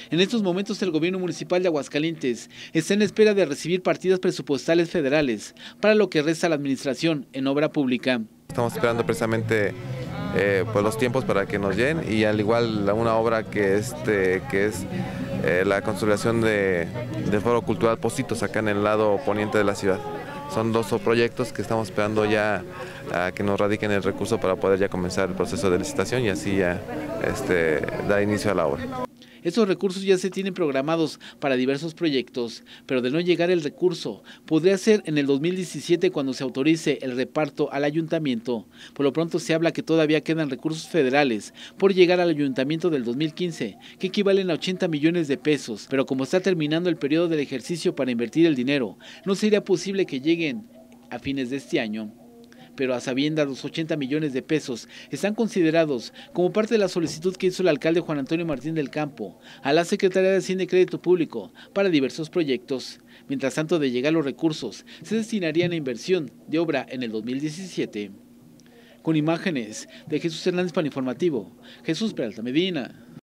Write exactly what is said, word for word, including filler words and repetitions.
En estos momentos el gobierno municipal de Aguascalientes está en espera de recibir partidas presupuestales federales para lo que resta la administración en obra pública. Estamos esperando precisamente eh, pues los tiempos para que nos lleguen, y al igual una obra que, este, que es eh, la construcción de, del Foro Cultural Pocitos acá en el lado poniente de la ciudad. Son dos proyectos que estamos esperando ya a que nos radiquen el recurso para poder ya comenzar el proceso de licitación y así ya este, dar inicio a la obra. Estos recursos ya se tienen programados para diversos proyectos, pero de no llegar el recurso, podría ser en el dos mil diecisiete cuando se autorice el reparto al ayuntamiento. Por lo pronto se habla que todavía quedan recursos federales por llegar al ayuntamiento del dos mil quince, que equivalen a ochenta millones de pesos, pero como está terminando el periodo del ejercicio para invertir el dinero, no sería posible que lleguen a fines de este año. Pero a sabiendas los ochenta millones de pesos están considerados como parte de la solicitud que hizo el alcalde Juan Antonio Martín del Campo a la Secretaría de Hacienda y Crédito Público para diversos proyectos. Mientras tanto, de llegar los recursos, se destinarían a inversión de obra en el dos mil diecisiete. Con imágenes de Jesús Hernández para Informativo, Jesús Peralta Medina.